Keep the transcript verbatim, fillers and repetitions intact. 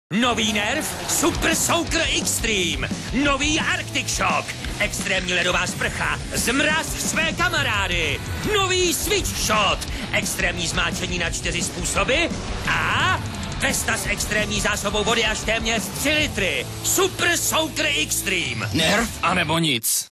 Nový Nerf Super Soaker Extreme. Nový Arctic Shock. Extrémní ledová sprcha. Zmraz své kamarády. Nový Switch Shot. Extrémní zmáčení na čtyři způsoby. A Vesta s extrémní zásobou vody až téměř tři litry. Super Soaker Extreme. Nerf anebo nic.